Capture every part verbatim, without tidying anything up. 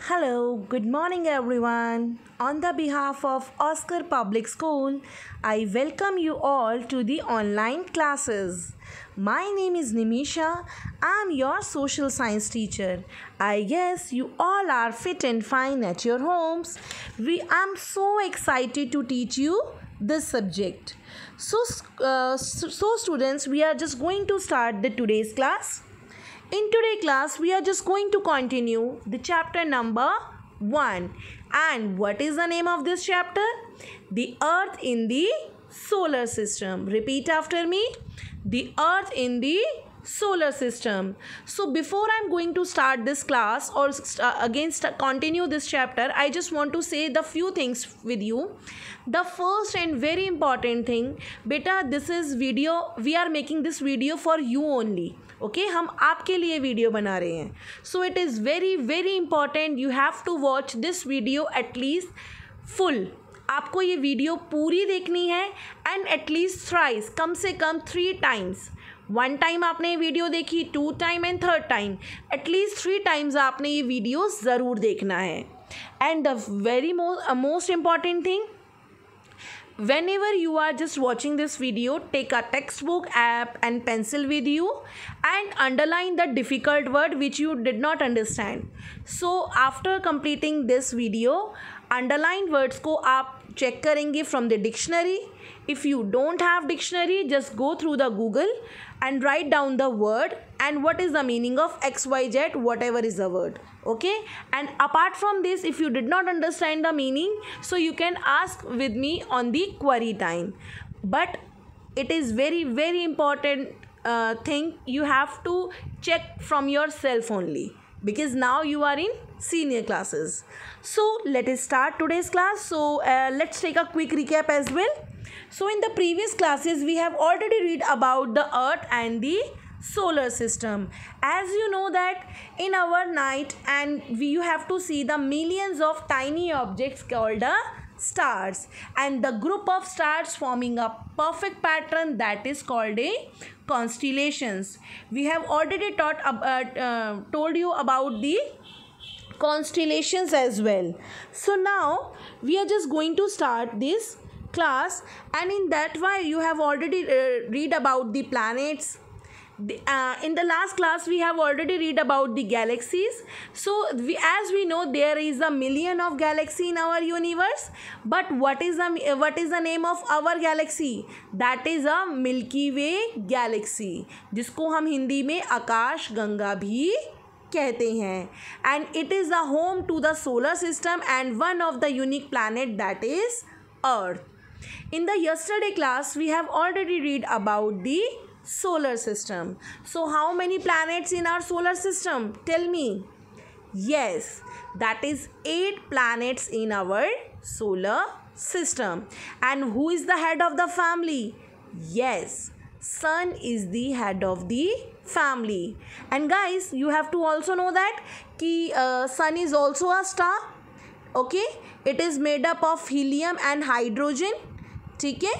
Hello, good morning everyone. On the behalf of Oscar Public School, I welcome you all to the online classes. My name is Nimisha. I am your social science teacher. I guess you all are fit and fine at your homes. We am so excited to teach you this subject. So, uh, so students, we are just going to start the today's class. In today's class, we are just going to continue the chapter number one. And what is the name of this chapter? The Earth in the Solar System. Repeat after me. The Earth in the Solar System. So before I'm going to start this class or uh, again st- continue this chapter, I just want to say the few things with you. The first and very important thing, beta, this is video. We are making this video for you only. Okay okay, हम आपके लिए video बना रहे हैं. So it is very very important. You have to watch this video at least full. आपको ये video पूरी देखनी है एंड एटलीस्ट थ्राइस, कम से कम थ्री टाइम्स. वन टाइम आपने ये वीडियो देखी, two time and third time, at least three times आपने ये वीडियो ज़रूर देखना है. And the very most important thing, whenever you are just watching this video, take a textbook, app and pencil with you and underline the difficult word which you did not understand. So after completing this video, underlined words को आप check करेंगे from the dictionary. If you don't have dictionary, just go through the Google and write down the word and what is the meaning of X Y Z, whatever is the word. Okay, and apart from this, if you did not understand the meaning, so you can ask with me on the query time. But it is very very important uh, thing you have to check from yourself only, because now you are in senior classes. So let us start today's class. So uh, let's take a quick recap as well. So in the previous classes we have already read about the earth and the solar system. As you know that in our night, and we, you have to see the millions of tiny objects called the stars, and the group of stars forming a perfect pattern that is called a constellations. We have already taught about, uh, told you about the constellations as well. So now we are just going to start this class, and in that way you have already uh, read about the planets. The, uh, in the last class we have already read about the galaxies. So we, as we know, there is a million of galaxy in our universe, but what is the what is the name of our galaxy? That is a Milky Way galaxy, जिसको हम हिंदी में आकाश गंगा भी कहते हैं. And it is the home to the solar system and one of the unique planet, that is Earth. In the yesterday class we have already read about the solar system. So how many planets in our solar system? Tell me. Yes, that is eight planets in our solar system. And who is the head of the family? Yes, Sun is the head of the family. And guys, you have to also know that ki, uh, Sun is also a star. Okay, it is made up of helium and hydrogen. ठीक है.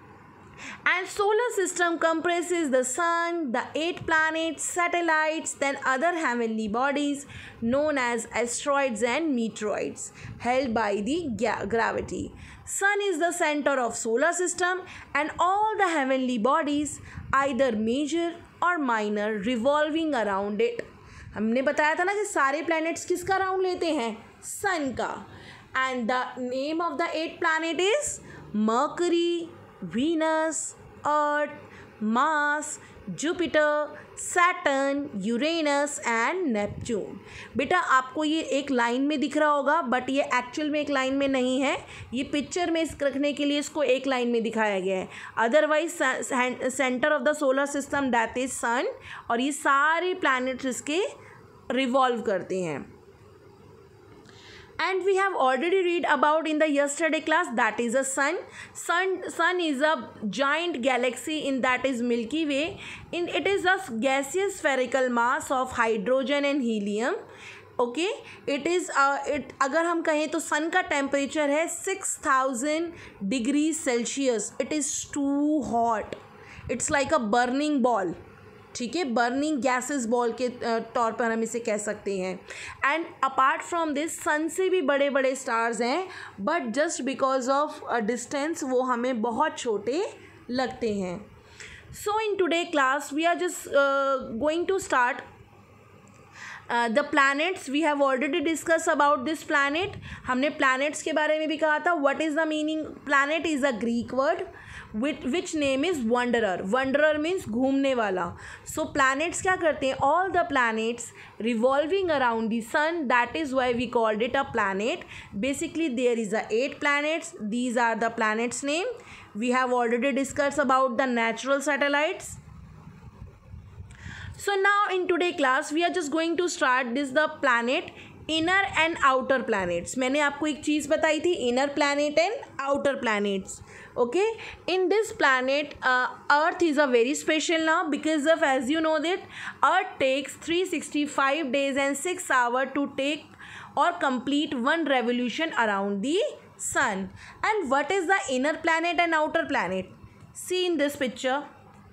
And solar system comprises the sun, the eight planets, satellites, then other heavenly bodies known as asteroids and meteoroids held by the gravity. Sun is the center of solar system and all the heavenly bodies, either major or minor, revolving around it. हमने बताया था ना कि सारे planets किसका round लेते हैं? Sun का. And the name of the eight planet is Mercury, Venus, Earth, Mars, Jupiter, Saturn, Uranus and Neptune. बेटा आपको ये एक लाइन में दिख रहा होगा, बट ये एक्चुअल में एक लाइन में नहीं है. ये पिक्चर में इस रखने के लिए इसको एक लाइन में दिखाया गया है. Otherwise centre of the solar system that is sun, और ये सारे प्लैनेट्स इसके रिवॉल्व करते हैं. And we have already read about in the yesterday class, that is a sun. Sun, sun is a giant galaxy in that is Milky Way. In it is a gaseous spherical mass of hydrogen and helium. Okay, it is uh, it अगर हम कहें तो sun का temperature है six thousand degrees Celsius. It is too hot. It's like a burning ball. ठीक है, burning gases ball के तौर पर हम इसे कह सकते हैं। And apart from this sun से भी बड़े बड़े स्टार्स हैं, but just because of distance वो हमें बहुत छोटे लगते हैं। So in today class we are just going to start the planets. We have already discuss about this planet. हमने प्लैनेट्स के बारे में भी कहा था। What is the meaning? Planet is a Greek word which which name is wanderer. Wanderer means घूमने वाला। So planets क्या करते हैं? All the planets revolving around the sun, that is why we called it a planet. Basically there is a eight planets. These are the planets name. We have already discussed about the natural satellites. So now in today class we are just going to start this the planet inner and outer planets. मैंने आपको एक चीज़ बताई थी, inner planet and outer planets. Okay, in this planet uh, Earth is a very special now because of, as you know that Earth takes three hundred sixty-five days and six hours to take or complete one revolution around the sun. And what is the inner planet and outer planet? See in this picture.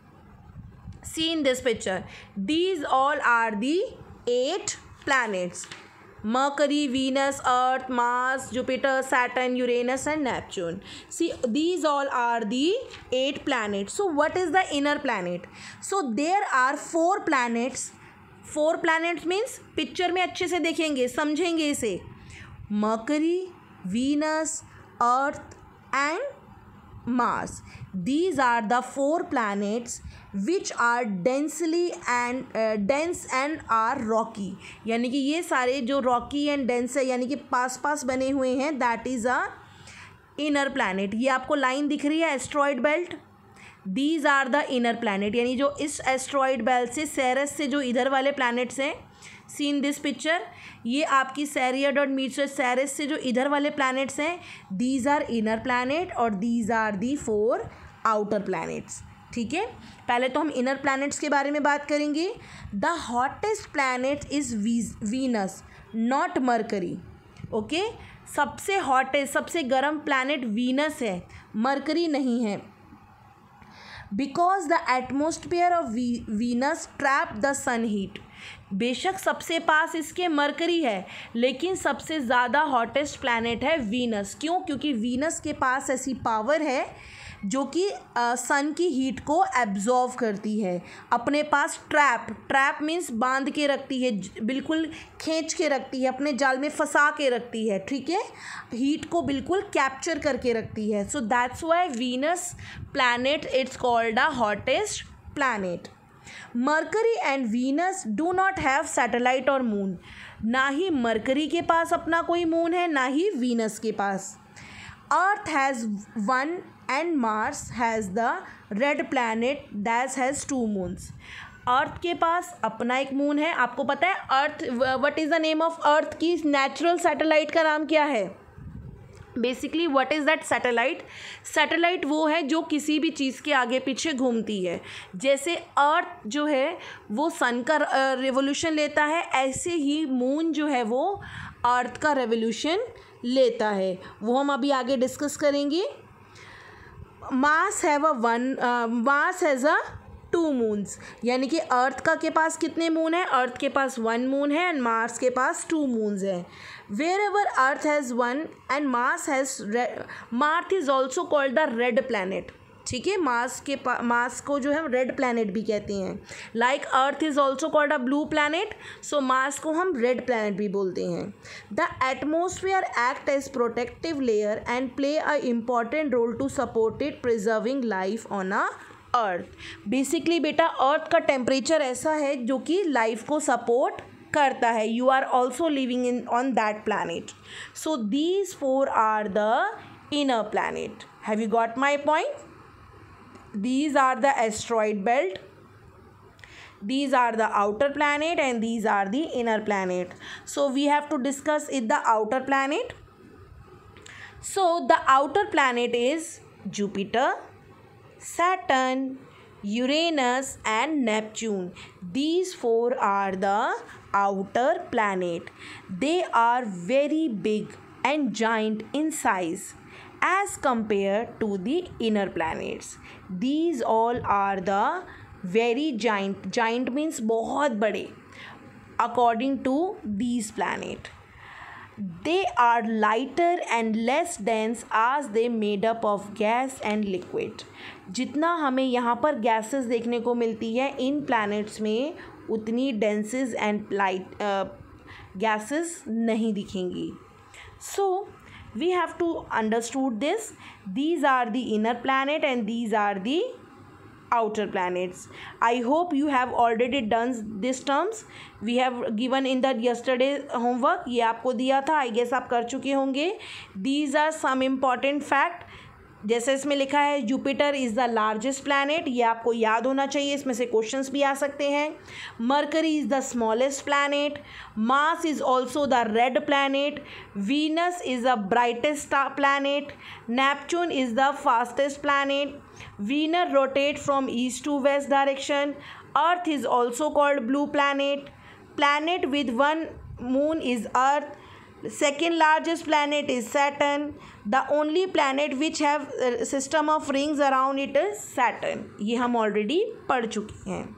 See in this picture. These all are the eight planets: Mercury, Venus, Earth, Mars, Jupiter, Saturn, Uranus and Neptune. See, these all are the eight planets. So what is the inner planet? So there are four planets. Four planets means picture में अच्छे से देखेंगे, समझेंगे इसे. Mercury, Venus, Earth and Mars. These are the four planets which are densely and uh, dense and are rocky. यानी कि ये सारे जो rocky and dense है, यानी कि पास पास बने हुए हैं, that is a inner planet. ये आपको लाइन दिख रही है asteroid belt. These are the inner planet. यानी जो इस asteroid belt से सेरस से जो इधर वाले planets हैं, see in this picture, ये आपकी सैरियड और मीटर सेरेस से जो इधर वाले प्लैनेट्स हैं, दीज आर इनर प्लैनेट और these are the four outer planets. ठीक है, पहले तो हम इनर प्लैनेट्स के बारे में बात करेंगे. The hottest planet is Venus, not Mercury. Okay, सबसे हॉटेस्ट सबसे गर्म प्लैनेट वीनस है, मरकरी नहीं है. Because the atmosphere of Venus trap the sun heat. बेशक सबसे पास इसके मरकरी है, लेकिन सबसे ज़्यादा हॉटेस्ट प्लैनेट है वीनस. क्यों? क्योंकि वीनस के पास ऐसी पावर है जो कि सन की हीट को एब्जॉर्व करती है, अपने पास ट्रैप. ट्रैप मीन्स बांध के रखती है, बिल्कुल खींच के रखती है, अपने जाल में फंसा के रखती है. ठीक है, हीट को बिल्कुल कैप्चर करके रखती है. So that's why Venus planet it's called a hottest planet. Mercury and Venus do not have satellite और मून. ना ही मरकरी के पास अपना कोई मून है, ना ही वीनस के पास. Earth has one and Mars has the red planet that has two moons. Earth के पास अपना एक मून है. आपको पता है Earth, what is the name of Earth की नेचुरल सैटेलाइट का नाम क्या है? Basically what is that satellite? Satellite वो है जो किसी भी चीज़ के आगे पीछे घूमती है. जैसे अर्थ जो है वो सन का रेवोल्यूशन लेता है, ऐसे ही मून जो है वो अर्थ का रेवोल्यूशन लेता है. वो हम अभी आगे डिस्कस करेंगे. Mars have a one Mars has a two moons. यानी कि अर्थ का के पास कितने मून है? अर्थ के पास वन मून है एंड मार्स के पास टू मून्स है. Wherever Earth has one and Mars has Mars is also called the red planet. ठीक है, मार्स के मार्स को जो है रेड प्लैनेट भी कहते हैं. Like Earth is also called a blue planet, so Mars को हम रेड प्लैनेट भी बोलते हैं. The atmosphere act as protective layer and play a important role to support it preserving life on a Earth. Basically बेटा Earth का temperature ऐसा है जो कि लाइफ को सपोर्ट करता है. You are also living in on that planet. So these four are the inner planet. Have you got my point? These are the asteroid belt, these are the outer planet and these are the inner planet. So we have to discuss it the outer planet. So the outer planet is Jupiter, Saturn, Uranus and Neptune. These four are the outer planet. They are very big and giant in size as compared to the inner planets. These all are the very giant, giant means बहुत बड़े, according to these planet. They are lighter and less dense as they made up of gas and liquid. जितना हमें यहाँ पर gases देखने को मिलती है इन प्लैनेट्स में, उतनी डेंसेस एंड लाइट गैसेस नहीं दिखेंगी. सो we have to understood this. These are the inner planet and these are the outer planets. I hope you have already done these terms. We have given in the yesterday homework. ये आपको दिया था, I guess आप कर चुके होंगे. These are some important fact. जैसे इसमें लिखा है Jupiter is the largest planet, ये आपको याद होना चाहिए, इसमें से क्वेश्चंस भी आ सकते हैं. Mercury is the smallest planet. Mars is also the red planet. Venus is the brightest planet. Neptune is the fastest planet. Venus rotate from east to west direction. Earth is also called blue planet. Planet with one moon is Earth. Second largest planet is Saturn. The only planet which have a system of rings around it is Saturn. ये हम already पढ़ चुके हैं.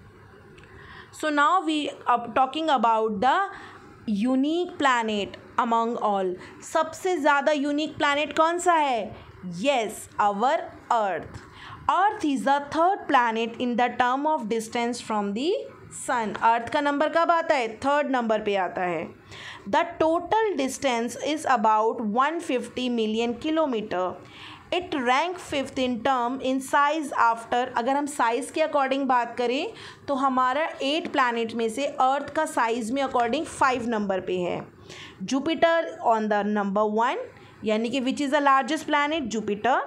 So now we are talking about the unique planet among all. सबसे ज़्यादा unique planet कौन सा है? Yes, our Earth. Earth is the third planet in the term of distance from the Sun. Earth का number कब आता है? Third number पे आता है. The total distance is about one hundred fifty million kilometer. It rank fifth in term in size after. अगर हम size के अकॉर्डिंग बात करें तो हमारा एट प्लैनेट में से अर्थ का साइज़ में अकॉर्डिंग फाइव नंबर पे है. Jupiter on the number one, यानी कि which is the largest planet? Jupiter.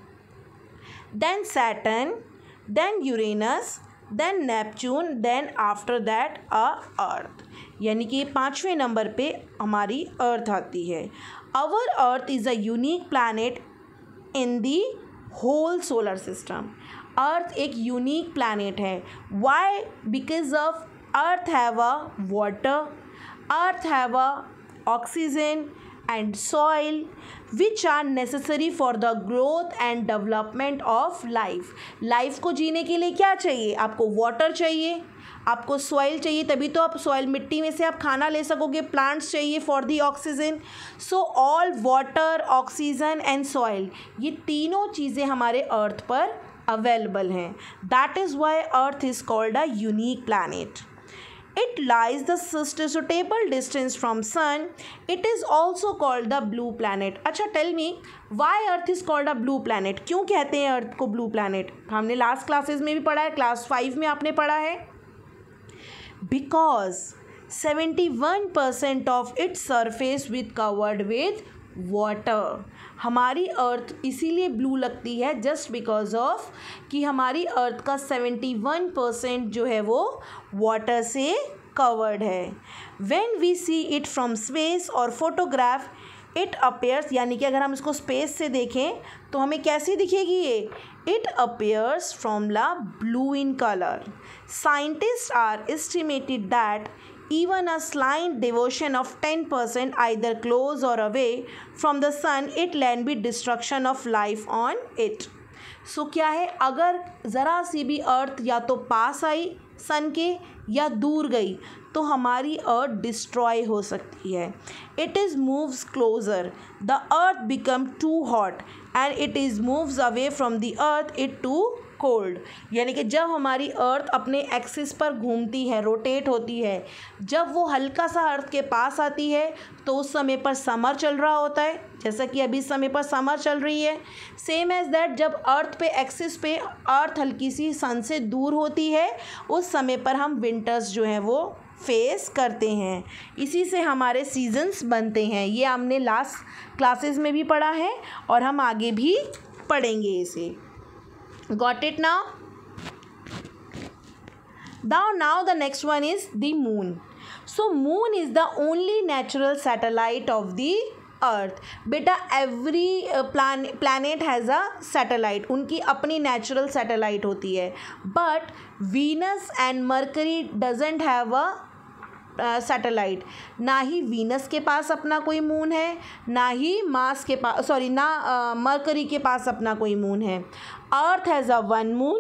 Then Saturn, then Uranus, then Neptune, then after that a Earth. यानी कि पाँचवें नंबर पे हमारी अर्थ आती है. Our Earth is a unique planet in the whole solar system. Earth एक unique planet है. Why? Because of Earth have a water, Earth have a oxygen and soil which are necessary for the growth and development of life. Life को जीने के लिए क्या चाहिए? आपको water चाहिए, आपको सॉइल चाहिए, तभी तो आप सॉइल मिट्टी में से आप खाना ले सकोगे. प्लांट्स चाहिए for the oxygen. So all water, oxygen and soil, ये तीनों चीज़ें हमारे अर्थ पर अवेलेबल हैं. That is why Earth is called a unique planet. It lies the suitable distance from sun. It is also called the blue planet. अच्छा, tell me why Earth is called a blue planet? क्यों कहते हैं Earth को blue planet? हमने last classes में भी पढ़ा है, क्लास फाइव में आपने पढ़ा है. Because seventy-one percent of its surface with covered with water. हमारी अर्थ इसीलिए ब्लू लगती है जस्ट बिकॉज ऑफ कि हमारी अर्थ का सेवेंटी वन परसेंट जो है वो वाटर से कवर्ड है. When we see it from space और फोटोग्राफ इट अपेयर्स, यानी कि अगर हम इसको स्पेस से देखें तो हमें कैसी दिखेगी ये? इट अपेयर्स फ्रॉम ला blue in colour. Scientist are estimated that even a slight deviation of ten percent either close or away from the sun, it can be destruction of life on it. So so, क्या है, अगर ज़रा सी भी अर्थ या तो पास आई सन के या दूर गई तो हमारी अर्थ डिस्ट्रॉय हो सकती है. It is moves closer the Earth become too hot and it is moves away from the Earth it too cold. यानी कि जब हमारी अर्थ अपने एक्सिस पर घूमती है, रोटेट होती है, जब वो हल्का सा अर्थ के पास आती है तो उस समय पर समर चल रहा होता है, जैसा कि अभी समय पर समर चल रही है. सेम एज दैट जब अर्थ पे एक्सिस पे अर्थ हल्की सी सन से दूर होती है उस समय पर हम विंटर्स जो हैं वो फेस करते हैं. इसी से हमारे सीजन्स बनते हैं. ये हमने लास्ट क्लासेस में भी पढ़ा है और हम आगे भी पढ़ेंगे इसे. Got it now? Now, now the next one is the moon. So moon is the only natural satellite of the earth. बेटा every uh, plan planet has a satellite. उनकी अपनी natural satellite होती है. But Venus and Mercury doesn't have a satellite. uh, ना ही Venus के पास अपना कोई मून है, ना ही मार्स के पास सॉरी ना मरकरी uh, के पास अपना कोई मून है. Earth has a one moon,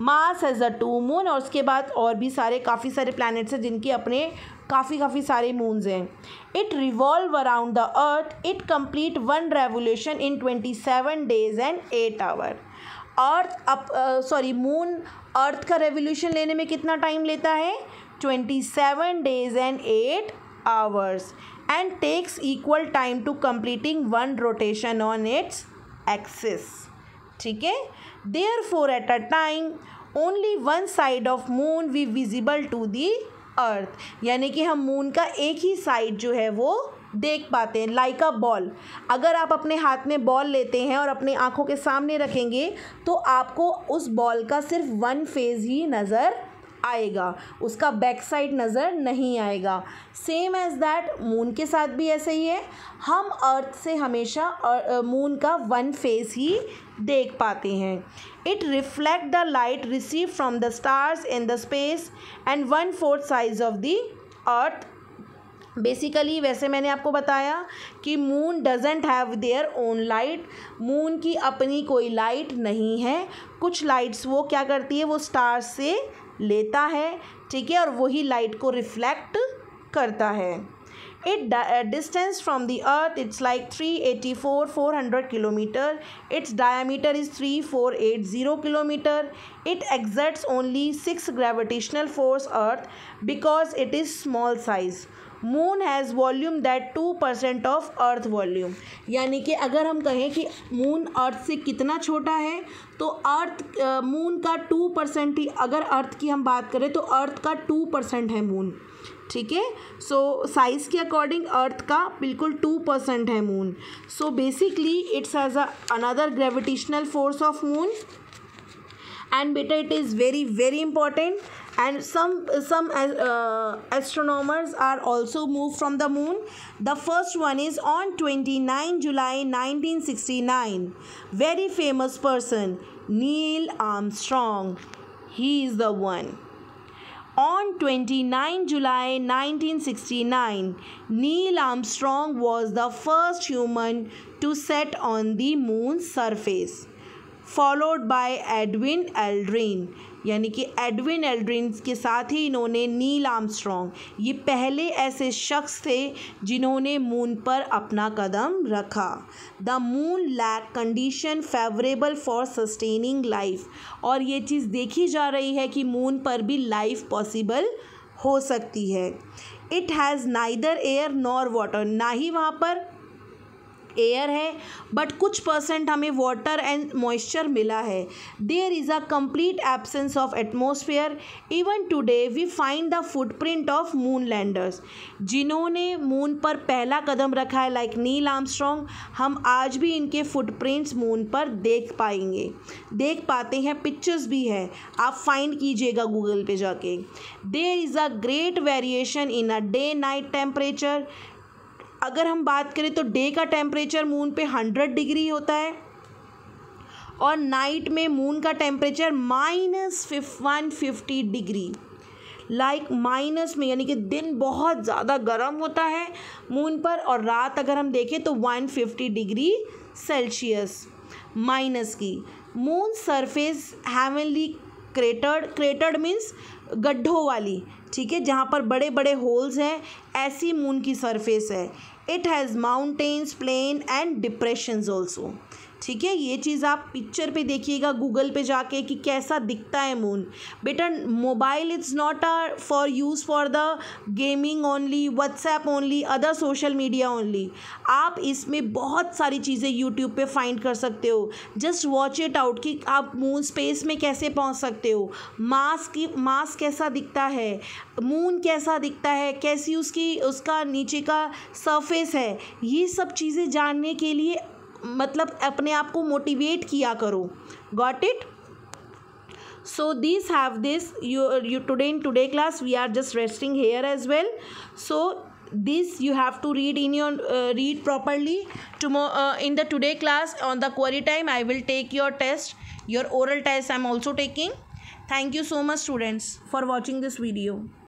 Mars has a two moon, और उसके बाद और भी सारे काफ़ी सारे प्लैनेट्स हैं जिनके अपने काफ़ी काफ़ी सारे मून्स हैं. It revolve around the Earth. It complete one revolution in twenty seven days and eight hour. Earth up sorry moon Earth का रेवोल्यूशन लेने में कितना टाइम लेता है? Twenty seven days and eight hours, and takes equal time to completing one rotation on its axis. ठीक है. Therefore at a time only one side of moon we visible to the Earth. यानी कि हम moon का एक ही side जो है वो देख पाते हैं. Like a ball. अगर आप अपने हाथ में बॉल लेते हैं और अपनी आंखों के सामने रखेंगे तो आपको उस बॉल का सिर्फ वन फेज ही नज़र आएगा, उसका बैक साइड नज़र नहीं आएगा. सेम एज दैट मून के साथ भी ऐसे ही है. हम अर्थ से हमेशा मून का वन फेस ही देख पाते हैं. It reflect the light receive from the stars in the space and one fourth size of the Earth. Basically वैसे मैंने आपको बताया कि moon doesn't have their own light. Moon की अपनी कोई लाइट नहीं है. कुछ लाइट्स वो क्या करती है, वो स्टार्स से लेता है. ठीक है. और वही लाइट को रिफ्लेक्ट करता है. It distance from the Earth it's like three eighty four four hundred kilometre. Its diameter is three four eight zero kilometre. It exerts only six gravitational force Earth because it is small size. Moon has volume that two percent of Earth volume. यानी कि अगर हम कहें कि moon earth से कितना छोटा है तो अर्थ मून का टू परसेंट ही, अगर अर्थ की हम बात करें तो अर्थ का टू परसेंट है मून. ठीक है. सो साइज़ के अकॉर्डिंग अर्थ का बिल्कुल टू परसेंट है moon. So basically it's has a another gravitational force of moon, and beta it is very very important, and some some uh, astronomers are also moved from the moon. The first one is on twenty-ninth July nineteen sixty-nine. Very famous person, Neil Armstrong. He is the one. On twenty-ninth July nineteen sixty-nine, Neil Armstrong was the first human to set on the moon's surface, followed by Edwin Aldrin. यानी कि Edwin Aldrin के साथ ही इन्होंने Neil Armstrong, ये पहले ऐसे शख्स थे जिन्होंने मून पर अपना कदम रखा. The moon lack condition favourable for sustaining life. और ये चीज़ देखी जा रही है कि मून पर भी लाइफ पॉसिबल हो सकती है. It has neither air nor water. ना ही वहाँ पर एयर है बट कुछ परसेंट हमें वाटर एंड मॉइस्चर मिला है. There is a complete absence of atmosphere. Even today we find the footprint of moon landers. जिन्होंने मून पर पहला कदम रखा है लाइक नील आर्मस्ट्रॉन्ग, हम आज भी इनके फुटप्रिंट्स मून पर देख पाएंगे, देख पाते हैं. पिक्चर्स भी है, आप फाइंड कीजिएगा गूगल पे जाके. There is a great variation in a day night temperature. अगर हम बात करें तो डे का टेम्परेचर मून पे हंड्रेड डिग्री होता है और नाइट में मून का temperature minus one fifty degree. Like minus में, यानी कि दिन बहुत ज़्यादा गर्म होता है मून पर, और रात अगर हम देखें तो one fifty degree Celsius minus की. Moon surface heavenly cratered. Cratered means गड्ढों वाली. ठीक है. जहाँ पर बड़े बड़े होल्स हैं, ऐसी मून की सरफेस है. It has mountains, plain and depressions also. ठीक है. ये चीज़ आप पिक्चर पे देखिएगा गूगल पे जाके कि कैसा दिखता है मून. बेटा mobile is not a for use for the gaming only, WhatsApp only, other social media only. आप इसमें बहुत सारी चीज़ें यूट्यूब पे फाइंड कर सकते हो. जस्ट वॉच इट आउट कि आप मून स्पेस में कैसे पहुंच सकते हो, मार्स की मार्स कैसा दिखता है, मून कैसा दिखता है, कैसी उसकी उसका नीचे का सरफेस है. ये सब चीज़ें जानने के लिए मतलब अपने आप को मोटिवेट किया करो. Got it. So this have this you you today in today class we are just resting here as well. So this you have to read in your uh, read properly. Tomorrow uh, in the today class on the query time I will take your test, your oral test I am also taking. Thank you so much students for watching this video.